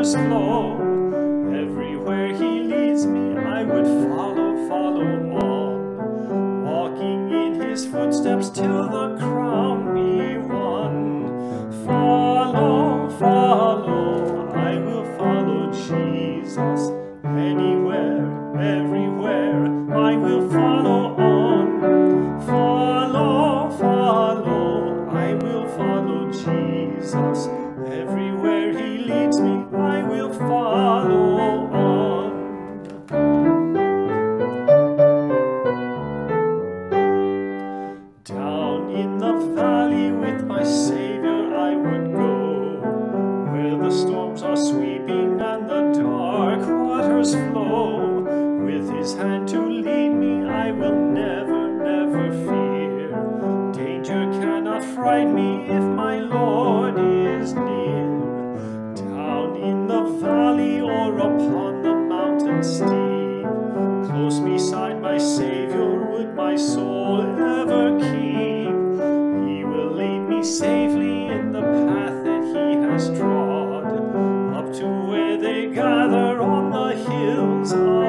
waters flow. Everywhere he leads me, I would follow, follow on, walking in his footsteps till the crown be won. Follow, follow, I will follow Jesus. Anywhere, everywhere, I will follow on. Follow, follow, I will follow Jesus. Everywhere he leads me, I will follow on. Down in the valley with my Savior I would go, where the storms are sweeping and the dark waters flow. With his hand to lead me, I will never, never fear. Danger cannot fright me if my Lord is near. Down in the valley or upon the mountain steep, close beside my Savior would my soul ever keep. He will lead me safely in the path that he has trod, up to where they gather on the hills